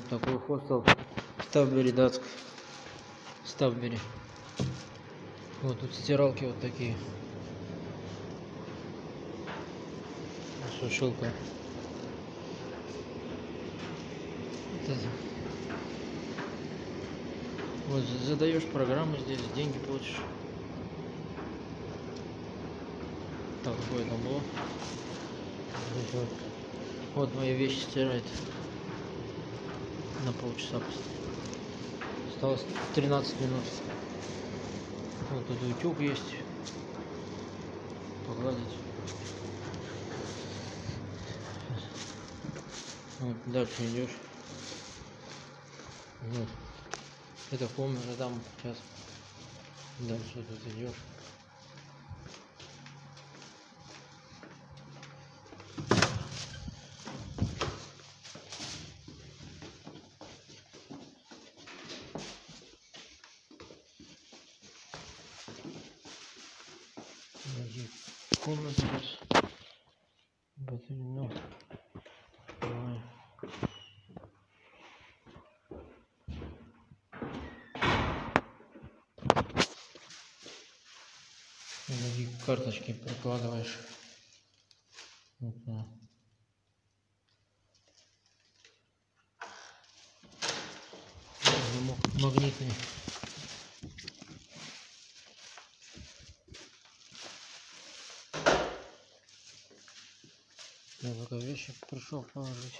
Вот такой хостел в Ставбери, датск. Ставбери. Вот тут стиралки вот такие. Сушилка. Вот задаешь программу здесь, деньги получишь. Так, какое там было? Вот мои вещи стирает. На полчаса. Осталось 13 минут. Вот тут утюг есть. Погладить. Вот, дальше идешь. Вот. Это комната там сейчас. Дальше тут идешь. Комната сейчас. Батарея. Такие карточки прикладываешь. Вот, да. Магнитный. Я пока вещи пришел положить.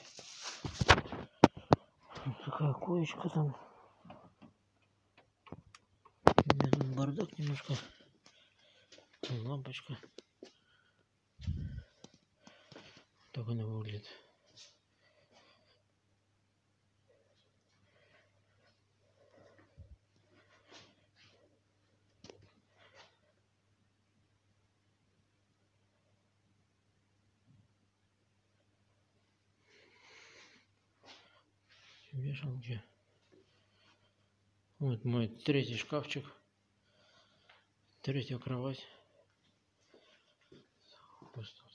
Вот такая коечка там. У меня тут бардак немножко. Лампочка. Так она выглядит. Вешалки. Вот мой третий шкафчик. Третья кровать. Пусто.